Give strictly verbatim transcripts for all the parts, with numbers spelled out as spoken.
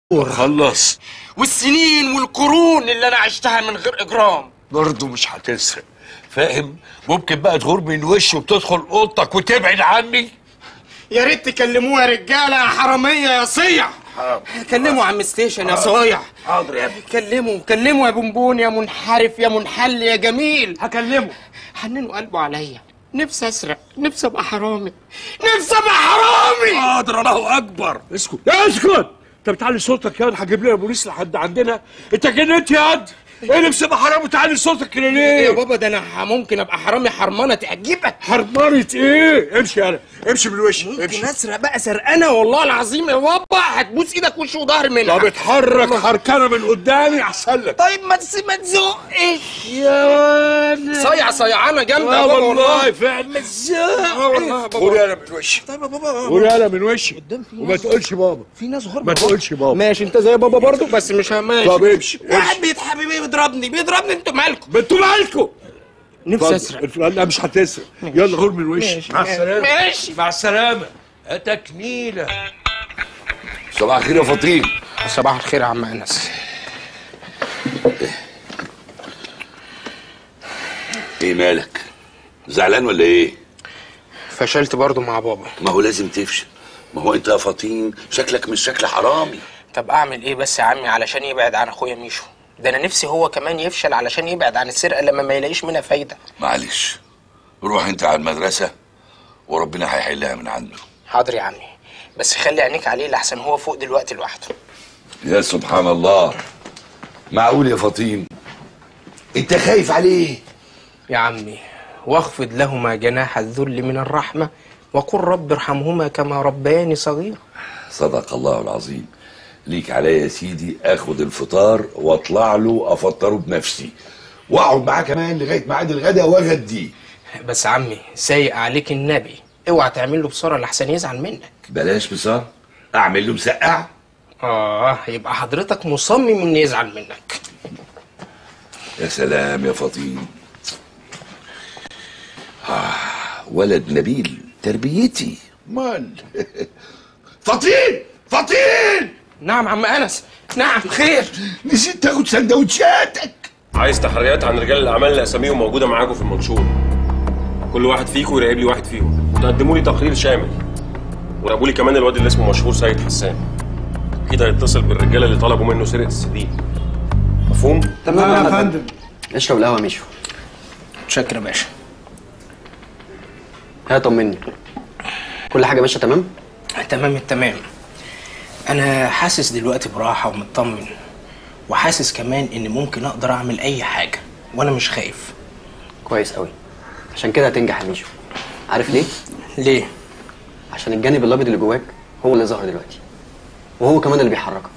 خلص. والسنين والقرون اللي انا عشتها من غير اجرام برضه مش هتسرق، فاهم؟ ممكن بقى تغور من وشي وتدخل اوضتك وتبعد عني. يا ريت تكلموه يا رجاله يا حراميه يا صيع. كلموا عم ستيشن يا صايع. حاضر يا ابني. كلموا كلموا يا بونبون يا منحرف يا منحل يا جميل. هكلمه. حننوا قلبه عليا، نفسي اسرق، نفسي ابقى حرامي، نفسي ابقى حرامي. حاضر الله اكبر. اسكت اسكت. انت بتعلي صوتك ياض، هجيب لنا بوليس لحد عندنا. انت جننت ياض. ايه نفسي ابقى حرامي وتعلي صوتك كده ليه؟ يا بابا ده انا ممكن ابقى حرامي حرمانه تعجبك. حرمانه ايه؟ امشي يالا، امشي من وشي. ممكن اسرق بقى سرقانه والله العظيم يا بابا، هتبوس ايدك وش وظهر منها. طب اتحرك حركانه من قدامي احسن لك. طيب ما تس ما تزقش يا ولد. صيع صيعانه جامده يا يا بابا والله فعلا. ما تزقش والله يا بابا. قول يالا من وشي. طيب يا بابا قول يالا من وشي. قدام في وما تقولش بابا. في ناس غربة. ما تقولش بابا. ماشي انت زي بابا برضو بس مش ماشي. طب امشي. واحد بيتحبي بيضربني بيضربني انتوا مالكم؟ انتوا مالكم؟ نفسي اسرق. لا مش هتسرق. يلا غور من وشي. ماشي. مع السلامه. ماشي مع السلامه. اتك نيله. صباح الخير يا فطين. صباح الخير يا عم انس. ايه مالك؟ زعلان ولا ايه؟ فشلت برضو مع بابا. ما هو لازم تفشل. ما هو انت يا فطين شكلك مش شكل حرامي. طب اعمل ايه بس يا عمي علشان يبعد عن اخويا ميشو؟ ده انا نفسي هو كمان يفشل علشان يبعد عن السرقه لما ما يلاقيش منها فايده. معلش روح انت على المدرسه وربنا هيحلها من عنده. حاضر يا عمي، بس خلي عينيك عليه لحسن هو فوق دلوقتي لوحده. يا سبحان الله. معقول يا فطين انت خايف عليه؟ يا عمي واخفض لهما جناح الذل من الرحمه وقل رب ارحمهما كما ربياني صغير. صدق الله العظيم. ليك عليا يا سيدي اخد الفطار واطلع له افطره بنفسي واقعد معاه كمان لغايه ميعاد الغدا واغديه. بس عمي سايق عليك النبي اوعى تعمل له بصاره لحسن يزعل منك. بلاش بصار. اعمل له مسقعه. اه يبقى حضرتك مصمم ان يزعل منك. يا سلام يا فطين. آه ولد نبيل تربيتي. مال فطين فطين. نعم عم انس. نعم خير. نسيت تاخد سندوتشاتك. عايز تحريات عن رجال الاعمال اللي اساميهم موجوده معاكم في المنشور. كل واحد فيكم يراقب لي واحد فيهم وتقدموا لي تقرير شامل، وراقبوا لي كمان الواد اللي اسمه مشهور سيد حسان. اكيد هيتصل بالرجاله اللي طلبوا منه سرقه السديد. مفهوم؟ تمام يا فندم. اشرب القهوه ميشو. متشكر يا باشا. ها طمني، كل حاجه ماشيه تمام؟ تمام التمام. انا حاسس دلوقتي براحه ومطمن، وحاسس كمان ان ممكن اقدر اعمل اي حاجه وانا مش خايف. كويس قوي، عشان كده هتنجح يا ميشو. عارف ليه؟ ليه؟ عشان الجانب الابيض اللي جواك هو اللي ظهر دلوقتي، وهو كمان اللي بيحركك.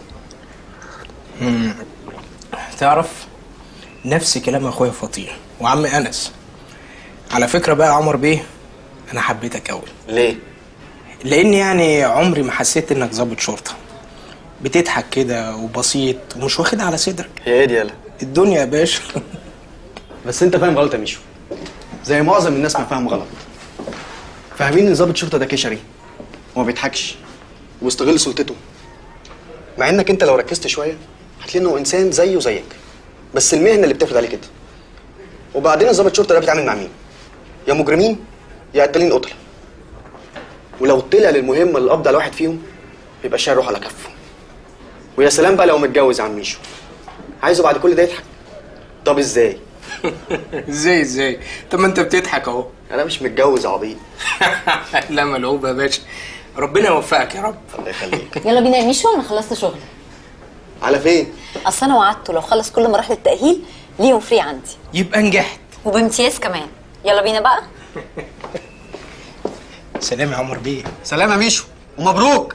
امم تعرف نفس كلام اخويا فطين وعم انس. على فكره بقى يا عمر بيه، انا حبيتك قوي. ليه؟ لان يعني عمري ما حسيت انك ضابط شرطه. بتضحك كده وبسيط ومش واخدها على صدرك. هي ايه دي يالا؟ الدنيا يا باشا. بس انت فاهم غلط يا ميشو، زي معظم الناس ما فاهم غلط. فاهمين ان ضابط شرطه ده كشري وما بيضحكش ويستغل سلطته، مع انك انت لو ركزت شويه هتلاقي انه انسان زيه وزيك، بس المهنه اللي بتفرض عليه كده. وبعدين ضابط الشرطه ده بيتعامل مع مين؟ يا مجرمين يا قتالين قتله. ولو طلع للمهمه اللي قبض على واحد فيهم يبقى الشاي يروح على كفه. ويا سلام بقى لو متجوز يا عم ميشو، عايزه بعد كل ده يضحك. طب ازاي؟ ازاي ازاي؟ طب ما انت بتضحك اهو. انا مش متجوز يا عبيط. لا ملعوب يا باشا، ربنا يوفقك يا رب. الله يخليك. يلا بينا يا ميشو، انا خلصت شغل. على فين؟ اصل انا وعدته لو خلص كل مراحل التأهيل ليهم فري عندي. يبقى نجحت وبامتياز كمان. يلا بينا بقى. سلام يا عمر بيه. سلام يا ميشو ومبروك.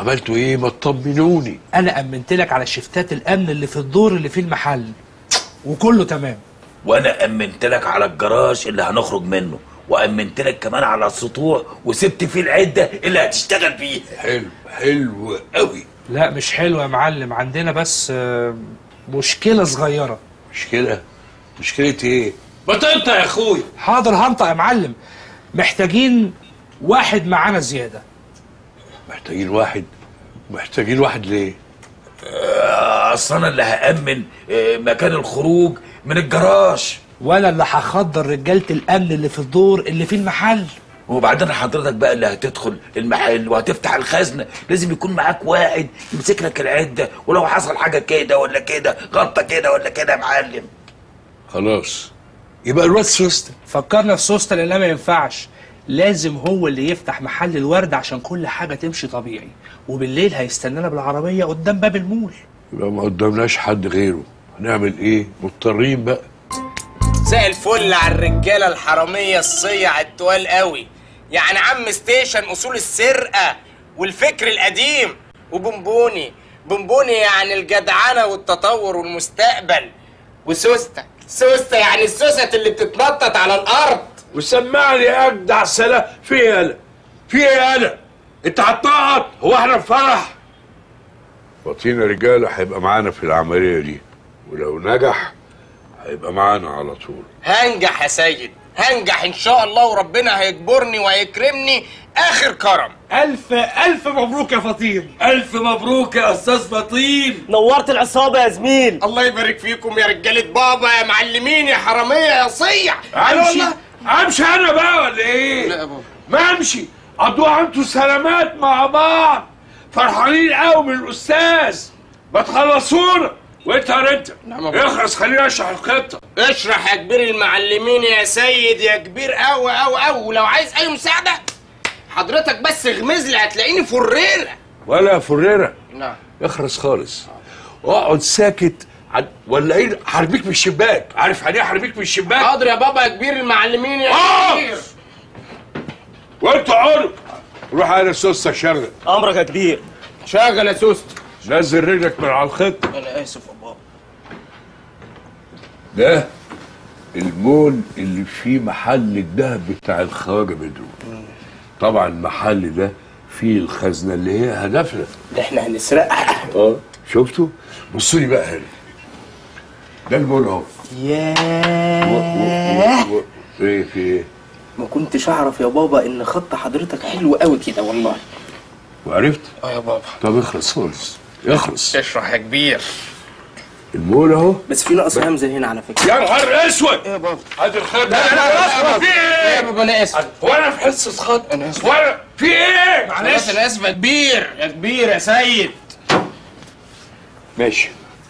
عملتوا ايه؟ ما تطمنوني. انا امنت لك على شفتات الامن اللي في الدور اللي فيه المحل وكله تمام. وانا امنت لك على الجراج اللي هنخرج منه، وامنت لك كمان على السطوح وسبت فيه العده اللي هتشتغل فيها. حلو حلو قوي. لا مش حلو يا معلم، عندنا بس مشكله صغيره. مشكله؟ مشكله ايه؟ ما تنطق يا اخويا. حاضر هنطق يا معلم. محتاجين واحد معانا زياده. محتاجين واحد؟ محتاجين واحد ليه؟ اصل انا اللي هامن مكان الخروج من الجراج، وانا اللي هخضر رجاله الامن اللي في الدور اللي فيه المحل. وبعدين حضرتك بقى اللي هتدخل المحل وهتفتح الخزنه، لازم يكون معاك واحد يمسك لك العده، ولو حصل حاجه كده ولا كده غلطه كده ولا كده يا معلم. خلاص يبقى الواد سوسته. فكرنا في سوسته لانها ما ينفعش، لازم هو اللي يفتح محل الورد عشان كل حاجه تمشي طبيعي، وبالليل هيستنانا بالعربيه قدام باب المول. يبقى ما قدامناش حد غيره، هنعمل ايه؟ مضطرين بقى. زي الفل على الرجاله الحراميه الصيع التوال قوي، يعني عم ستيشن اصول السرقه والفكر القديم، وبونبوني بونبوني يعني الجدعنه والتطور والمستقبل، وسوسته سوسته يعني السوست اللي بتتنطط على الارض. وسمعني اجدع سلام. في ايه يالا؟ في ايه يالا؟ انت هتنقط؟ هو احنا في فرح؟ فاطينا رجاله هيبقى معانا في العمليه دي، ولو نجح هيبقى معانا على طول. هنجح يا سيد، هنجح ان شاء الله، وربنا هيجبرني وهيكرمني اخر كرم. الف الف مبروك يا فطين. الف مبروك يا استاذ فطين، نورت العصابه يا زميل. الله يبارك فيكم يا رجاله بابا، يا معلمين، يا حراميه، يا صيع. امشي امشي انا بقى ولا ايه؟ لا يا بابا ما امشي. قضوها انتوا سلامات مع بعض، فرحانين قوي من الاستاذ، ما تخلصونا. وانت يا انت اخلص خليني اشرح الخطه. اشرح يا كبير المعلمين يا سيد، يا كبير قوي قوي قوي. ولو عايز اي مساعده حضرتك بس اغمز لي هتلاقيني فريره. ولا فريره؟ نعم. اخرس خالص، اقعد ساكت. عد... ولا ايه؟ حربيك من الشباك. عارف يعني ايه حربيك من الشباك؟ حاضر يا بابا يا كبير المعلمين يا آه! كبير. وانت عرب روح على سوسته شغل. امرك يا كبير. شغل يا سوست. نزل رجلك من على الخط. انا اسف يا بابا. ده المول اللي فيه محل الدهب بتاع الخواجه بدرو. طبعا المحل ده فيه الخزنه اللي هي هدفنا اللي احنا هنسرقها. اه شفتوا؟ بصوا لي بقى هنا، ده المول اهو. ياه ايه في ايه؟ ما كنتش اعرف يا بابا ان خط حضرتك حلو قوي كده والله. وعرفت؟ اه يا بابا. طب اخلص خالص، اخلص. اشرح يا كبير. المول اهو. بس في نقص همزه هنا على فكره. يا نهار اسود! ايه يا بابا؟ ادي الخط. لا لا لا في ايه يا ايه؟ بابا؟ انا اسف. هو انا في حصه خط؟ انا اسف. وانا في ايه؟ معلش انا اسف يا كبير، يا كبير يا سيد. ماشي.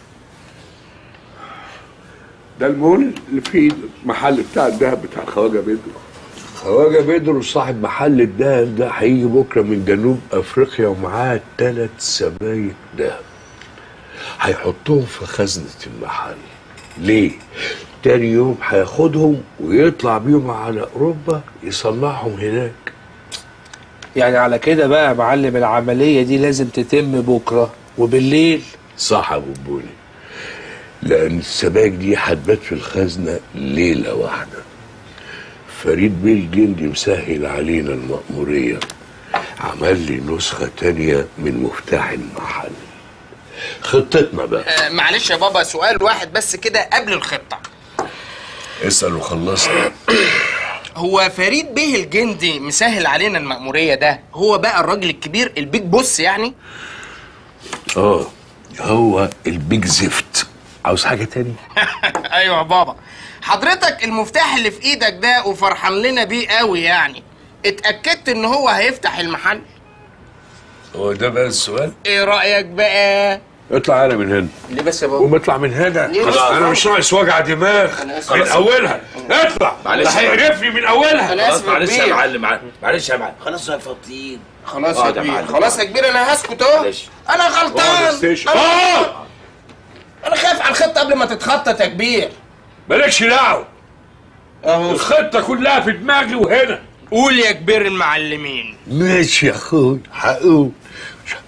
ده المول اللي فيه محل بتاع الدهب بتاع خواجه بدر. خواجه بدر صاحب محل الدهب ده هيجي بكره من جنوب افريقيا ومعاه ثلاث سبايك دهب، هيحطهم في خزنه المحل. ليه؟ تاني يوم هياخدهم ويطلع بيهم على اوروبا يصنعهم هناك. يعني على كده بقى يا معلم العمليه دي لازم تتم بكره وبالليل. صح يا بونبوني، لأن السباك دي هتبات في الخزنة ليلة واحدة. فريد بيه الجندي مسهل علينا المأمورية، عمل لي نسخة تانية من مفتاح المحل. خطتنا بقى. آه معلش يا بابا، سؤال واحد بس كده قبل الخطة. اسأل وخلصنا. هو فريد بيه الجندي مسهل علينا المأمورية ده هو بقى الراجل الكبير البيج بوس يعني؟ اه هو البيج زفت. عاوز حاجة تاني؟ ايوه يا بابا. حضرتك المفتاح اللي في ايدك ده وفرحان لنا بيه قوي يعني، اتأكدت ان هو هيفتح المحل؟ هو ده بقى السؤال؟ ايه رأيك بقى؟ اطلع انا من هنا. ليه بس يا بابا؟ قوم اطلع من هنا. بس؟ انا مش ناقص وجع دماغ من اولها. اطلع. معلش. ده هيقرفني من اولها. انا اسف يا معلش يا كبير. معلم، معلش يا معلم. خلاص يا فطين. خلاص آه يا ده كبير، معلم. خلاص يا كبير، انا هسكت اهو. معلش. انا اقعد يا غلطان. ستيشن. انا اقعد. انا خايف على الخطة قبل ما تتخطط يا كبير. مالكش دعوه. اهو الخطه كلها في دماغي وهنا. قول يا كبير المعلمين. ماشي يا اخوي هقول.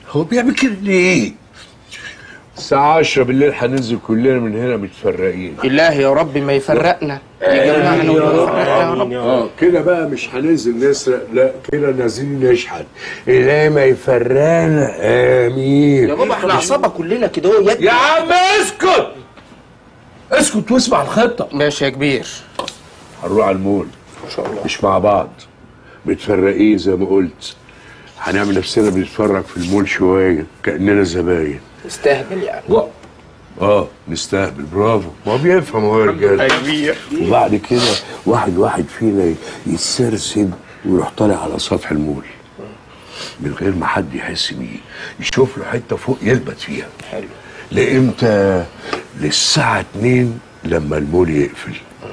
هو بيعمل كده ليه؟ الساعة عشرة بالليل هننزل كلنا من هنا متفرقين. إلهي يا رب ما يفرقنا، يجمعنا ويفرقنا يا رب. اه كده بقى مش هننزل نسرق، لا كده نازلين نشحن. إلهي ما يفرقنا، آمين. يا بابا احنا عصابة كلنا كده اهو. يا عم اسكت! اسكت واسمع الخطة. ماشي يا كبير. هنروح على المول ان شاء الله، مش مع بعض، متفرقين زي ما قلت. هنعمل نفسنا بنتفرج في المول شويه كاننا زباين. نستهبل يعني. و... اه نستهبل، برافو، ما هو بيفهم هو يا رجاله. وبعد كده واحد واحد فينا يتسرسب ويروح طالع على سطح المول من غير ما حد يحس بيه، يشوف له حته فوق يثبت فيها. حلو. لامتى؟ للساعه اتنين لما المول يقفل.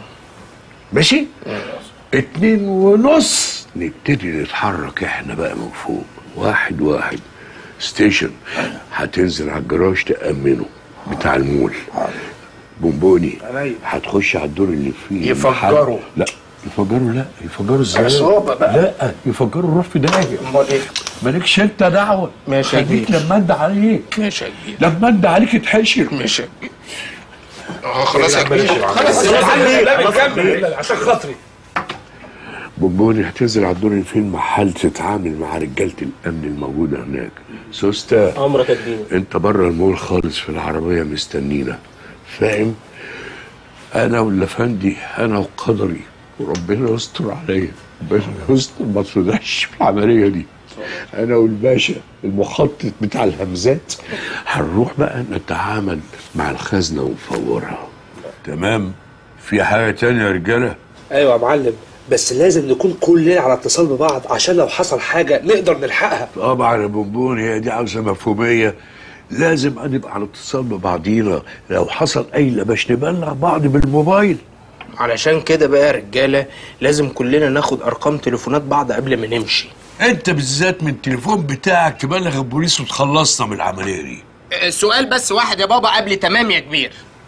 ماشي؟ اتنين ونص نبتدي نتحرك احنا بقى من فوق، واحد واحد. ستيشن هتنزل على الجراج تأمنه بتاع المول. بونبوني هتخش على الدور اللي فيه يفجروا. لا يفجروا، لا يفجروا ازاي؟ عصابة بقى. لا يفجروا، روح في داهيه. امال ايه؟ مالكش انت دعوه. ماشي يا خليك كبير. لما ادى عليك. ماشي يا كبير. لما ادى عليك اتحشر. ماشي يا كبير. اه خلاص يا كبير. خلاص لا بنكمل عشان خاطري. بونبوني هتنزل على الدور اللي فيه المحل، تتعامل مع رجاله الامن الموجوده هناك. سوسته امرك يا كبير. انت بره المول خالص في العربيه مستنينا، فاهم؟ انا واللفندي، انا وقدري، وربنا يستر عليا، ربنا يستر ما تفضحش في العمليه دي. انا والباشا المخطط بتاع الهمزات هنروح بقى نتعامل مع الخزنه ونفورها. تمام؟ في حاجه تانية يا رجاله؟ ايوه يا معلم، بس لازم نكون كلنا على اتصال ببعض عشان لو حصل حاجه نقدر نلحقها. طبعا يا بونبون، هي دي عاوزه مفهوميه. لازم نبقى على اتصال ببعضينا، لو حصل اي لبش نبلغ بعض بالموبايل. علشان كده بقى يا رجاله لازم كلنا ناخد ارقام تليفونات بعض قبل ما نمشي. انت بالذات من التليفون بتاعك تبلغ البوليس وتخلصنا من العمليه دي. سؤال بس واحد يا بابا قبل تمام يا كبير.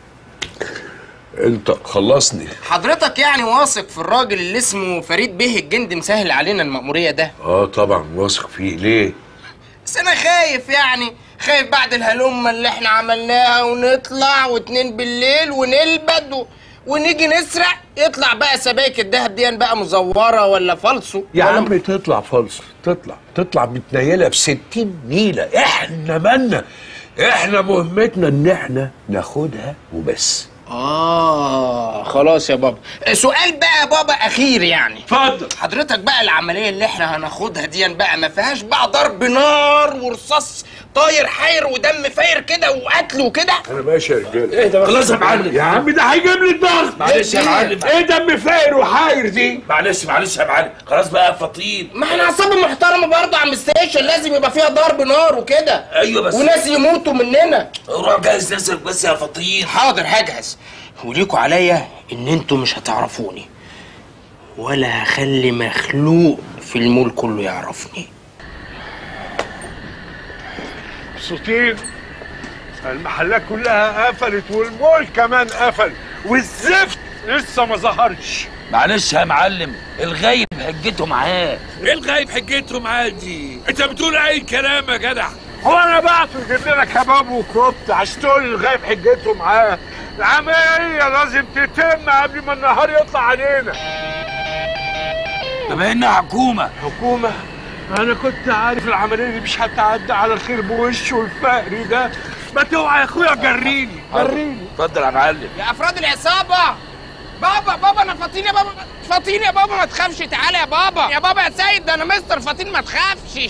انت خلصني. حضرتك يعني واثق في الراجل اللي اسمه فريد بيه الجندي مسهل علينا المأمورية ده؟ اه طبعا واثق فيه. ليه؟ بس انا خايف يعني، خايف بعد الهلمة اللي احنا عملناها ونطلع واتنين بالليل ونلبد و... ونيجي نسرق يطلع بقى سبائك الدهب دي بقى مزورة ولا فالصو. يا ولا... عم تطلع فالصو، تطلع تطلع متنيلة بستين نيلة. احنا مالنا، احنا مهمتنا ان احنا ناخدها وبس. آه خلاص يا بابا. سؤال بقى يا بابا أخير يعني. اتفضل. حضرتك بقى العملية اللي احنا هناخدها دي بقى ما فيهاش بقى ضرب نار ورصاص طاير حاير ودم فاير كده وقتل وكده؟ أنا ماشي يا رجالة. ايه ده؟ خلاص يا معلم. يا عم ده هيجيب لي الضغط. معلش يا معلم. ايه دم فاير وحاير دي؟ معلش معلش يا معلم، خلاص بقى فطين. ما احنا عصابة محترمة برضه يا عم ستيشن، لازم يبقى فيها ضرب نار وكده. ايوه بس وناس يموتوا مننا. روح جهز نفسك بس يا فطين. حاضر هجهز. وليكوا عليا ان انتوا مش هتعرفوني ولا هخلي مخلوق في المول كله يعرفني. مبسوطين؟ المحلات كلها قفلت والمول كمان قفل والزفت لسه ما ظهرش. معلش يا معلم، الغايب حجته معاه. ايه الغايب حجته معاه دي؟ انت بتقول اي كلام يا جدع؟ هو انا بعته يجيب لنا كباب وكفته عشان تقول الغايب حجته معاه؟ العملية لازم تتم قبل ما النهار يطلع علينا. بما انها حكومة. حكومة؟ أنا كنت عارف العملية دي مش هتعدي على الخير بوشه الفقري ده. ما توعى يا أخويا، جريني جريني. اتفضل يا معلم. يا أفراد العصابة. بابا بابا أنا فاطين يا بابا، فاطين يا بابا ما تخافش، تعالى يا بابا. يا بابا يا سيد، ده أنا مستر فاطين ما تخافش.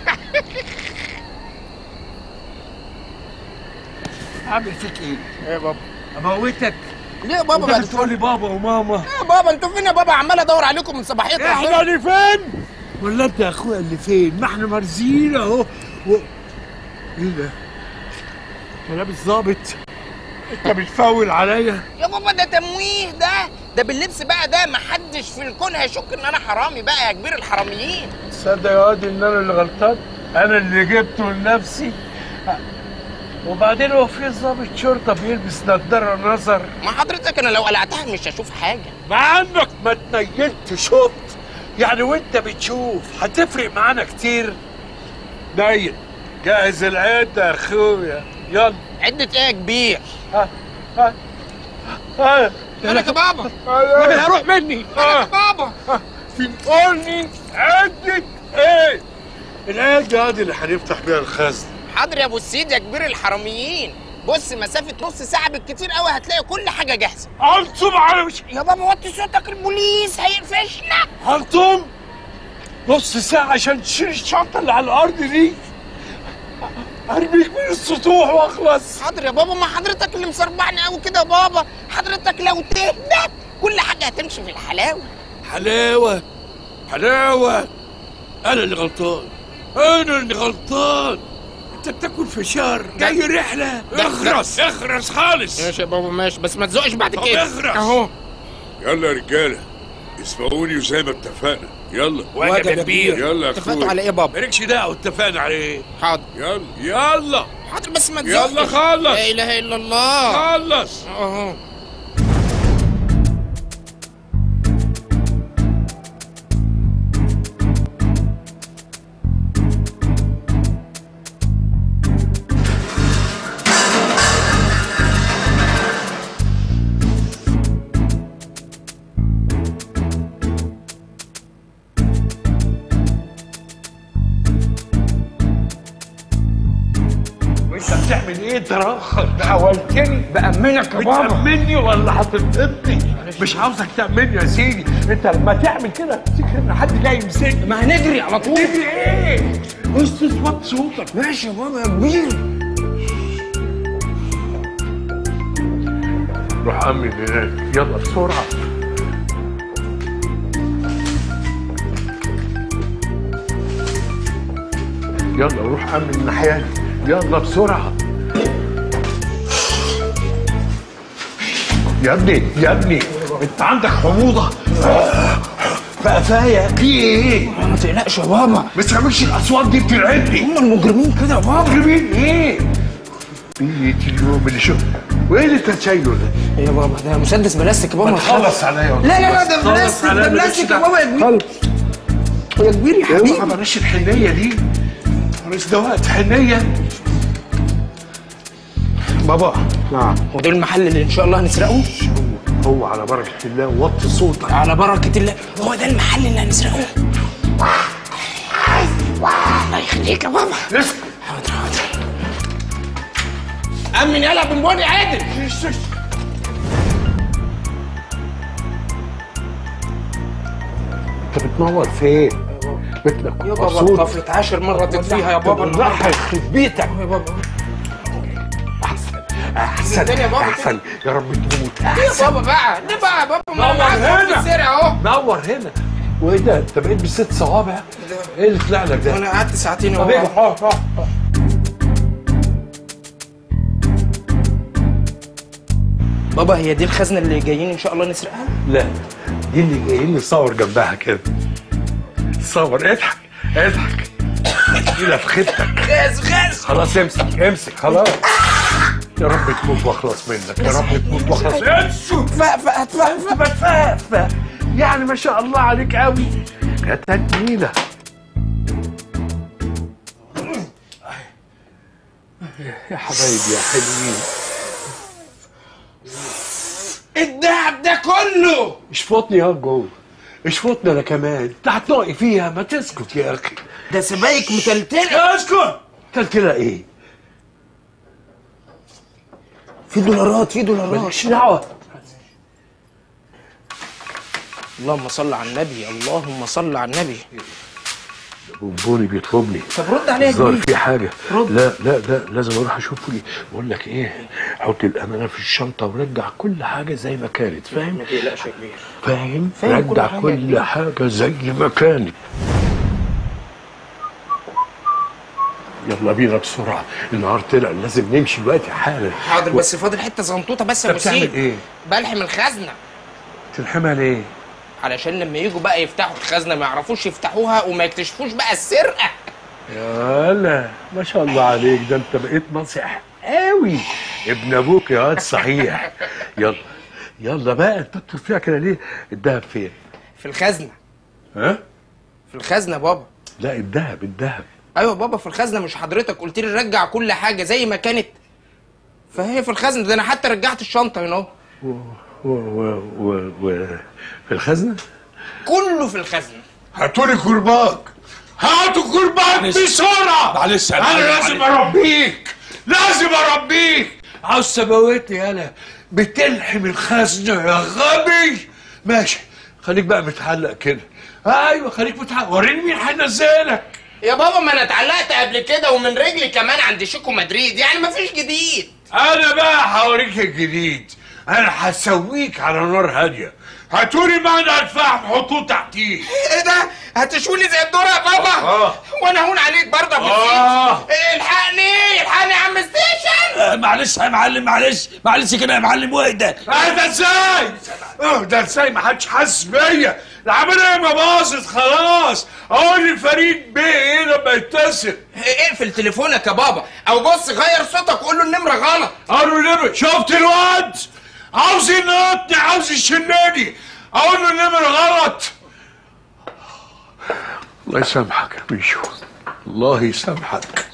أعمل فيك إيه؟ إيه يا بابا؟ أموتك؟ ليه يا بابا بقى بتقول لي بابا وماما؟ يا بابا انتوا فين يا بابا؟ عمال ادور عليكم من صباحيه. احنا اللي فين؟ ولا انت يا اخويا اللي فين؟ ما احنا مرزيين اهو. و... ايه ده؟ انت لابس ظابط؟ انت بتفول عليا؟ يا بابا ده تمويه، ده ده باللبس بقى ده محدش في الكون هيشك ان انا حرامي بقى يا كبير الحراميين. تصدق يا واد ان انا اللي غلطان؟ انا اللي جبته لنفسي. وبعدين هو في ضابط شرطه بيلبس نضاره نظر؟ ما حضرتك انا لو قلعتها مش هشوف حاجه. مع انك ما تنيلت شفت يعني، وانت بتشوف هتفرق معانا كتير. نايل جهز العده يا اخويا، يلا. عدة ايه يا كبير؟ ها ها ها مالك يا بابا؟ الراجل هروح مني. مالك يا بابا؟ تنقلني عده ايه؟ العده دي اللي هنفتح بيها الخزن. حاضر يا ابو السيد يا كبير الحراميين. بص مسافة نص ساعة بالكتير قوي هتلاقي كل حاجة جاهزة. هنطم على وش يا بابا وطي صوتك، البوليس هيقفشنا. هنطم نص ساعة عشان تشيل الشنطة اللي على الأرض دي. أرميك من السطوح وأخلص. حاضر يا بابا، ما حضرتك اللي مسربعني قوي كده يا بابا. حضرتك لو تهدى كل حاجة هتمشي في الحلاوة. حلاوة حلاوة، أنا اللي غلطان، أنا اللي غلطان. أنت بتاكل فشار جاي رحلة. اخرس اخرس خالص. ماشي يا بابا ماشي، بس ما تزقش بعد طب كده. اخرس اهو. يلا يا رجالة اسمعوني وزي ما اتفقنا. يلا واجب يا كبير. يلا يا اتفقتوا اخويا. على ايه يا بابا؟ مالكش دعوة، اتفقنا على ايه؟ حاضر. يلا يلا حاضر بس ما تزقش. يلا خلص. لا اله الا الله. خلص. اهو. انت بتعمل ايه؟ تراخر حاولتني. بأمنك يا بابا. بتأمني ولا هتتقطني؟ مش عاوزك تأمني يا سيدي. انت لما تعمل كده تفتكر ان حد جاي يمسكني. ما هنجري على طول. تجري ايه؟ بس تظبط صوتك. ماشي يا بابا يا كبير. روح أمن هناك يلا بسرعة. يلا روح أمن الناحية دي. يلا بسرعة يا ابني يا ابني، انت عندك حموضة فقفاية في ايه؟ ما تقلقش يا بابا، ما تعملش الأصوات دي بترعبني. هم المجرمين كده يا بابا. مجرمين ايه؟ بيت اليوم اللي شفت وايه اللي انت شايله ده؟ ايه يا بابا؟ ده مسدس بلاستيك يا بابا. ما تخلص عليا. لا لا لا ده بلاستيك، ده بلاستيك يا بابا يا كبير. يا كبير يا حبيبي. اوعى بلاش الحنية دي، مش ده وقت حنية. بابا نعم. هو ده المحل اللي ان شاء الله هنسرقه؟ هو على بركة الله وطي صوتك. على بركة الله هو ده المحل اللي هنسرقه. الله يخليك يا بابا. اسكت. حاضر حاضر. أمن يلا بنبوني عادل. انت بتنور فين؟ بتلك يا بابا اتقفلت عشر مرة تطفيها يا بابا. راح يخرب بيتك يا بابا. احسن يا بابا احسن يا رب تموت. ليه يا بابا بقى؟ ليه بقى يا بابا؟ ما نور معاك هنا. السرقة اهو. نور هنا. وايه ده؟ انت بقيت بست صوابع؟ ايه اللي طلع لك ده؟ انا قعدت ساعتين يا طب بابا. اه اه اه بابا هي دي الخزنة اللي جايين ان شاء الله نسرقها؟ لا دي اللي جايين نصور جنبها كده. صور اضحك اضحك كده في خدتك. غاز غاز. خلاص امسك امسك خلاص. يا رب تموت واخلص منك، يا رب تموت واخلص. امسك. فقفق هتفقفق. بتفقفق يعني ما شاء الله عليك قوي. كانت جميلة. يا حبايبي يا حلوين. الدهب ده كله اشفطني يا جوه، اشفطني انا كمان. انت هتنقي فيها، ما تسكت يا اخي. ده سبايك متلتلة. اسكت. تلتلة ايه؟ في دولارات في دولارات. مالكش دعوة. اللهم صل على النبي، اللهم صل على النبي. بونبوني بيطلبني. طب رد عليا يا الظاهر كبير. في حاجة. رد. لا لا لا لازم اروح اشوفه لي. بقول لك ايه، حط الامانة في الشنطة ورجع كل حاجة زي ما كانت. فاهم؟ ما تقلقش يا كبير. فاهم؟ فاهم كل رجع حاجة كل كبير. حاجة زي ما كانت. يلا بينا بسرعة، النهار طلع لازم نمشي دلوقتي حالا. حاضر بس فاضل حتة زنطوطة بس يا انت ابو بتعمل سيد. ايه؟ بلحم الخزنة تلحمها ليه؟ علشان لما يجوا بقى يفتحوا الخزنة ما يعرفوش يفتحوها وما يكتشفوش بقى السرقة. يالا ما شاء الله عليك، ده انت بقيت ناصح قوي. ابن ابوك يا واد صحيح. يلا يلا بقى، انت بتطفيها كده ليه؟ الدهب فين؟ في الخزنة. ها؟ في الخزنة بابا. لا الدهب الدهب ايوه بابا في الخزنه، مش حضرتك قلت لي رجع كل حاجه زي ما كانت؟ فهي في الخزنه، ده انا حتى رجعت الشنطه هنا اهو. و و و و في الخزنه؟ كله في الخزنه. هاتولي كرباج، هاتوا كرباج بسرعه. معلش يا انا معلم، لازم معلش. اربيك، لازم اربيك. عاوز سباوتي انا بتلحم الخزنه يا غبي. ماشي، خليك بقى متعلق كده. ايوه خليك متعلق، وريني مين هينزلك. يا بابا ما انا اتعلقت قبل كده ومن رجلي كمان عند شيكو مدريد، يعني مفيش جديد. انا بقى هوريك الجديد، انا هسويك على نار هاديه. هاتولي معدن الفحم حطوه تحتيه. ايه ده؟ هتشوني زي الدور يا بابا؟ اه وانا هون عليك برضه يا ابو اه السيد. الحقني الحقني يا عم ستيشن. آه معلش يا معلم، معلش معلش كده يا معلم، واهدى. اهدى ازاي؟ اهدى ازاي؟ ما حدش حاسس بيا، العمليه ما باظت خلاص. اقول لي فريد بيه ايه لما يتصل؟ اقفل تليفونك يا بابا، او بص غير صوتك وقول له النمره غلط. قول له النمره. شفت الواد؟ عاوز ينقطني، عاوز يشنني، اقول له النمره غلط. الله يسامحك يا ميشو، الله يسامحك.